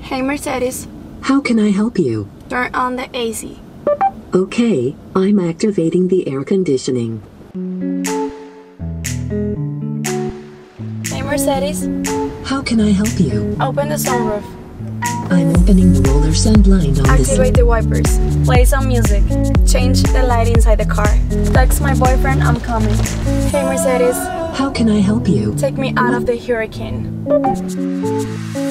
Hey Mercedes, How can I help you? turn on the AC. Okay, I'm activating the air conditioning. Hey Mercedes, How can I help you? open the sunroof. I'm opening the roller sun blind on this. Activate the wipers. Play some music. Change the light inside the car. Text my boyfriend I'm coming. Hey Mercedes, How can I help you? take me out of the hurricane.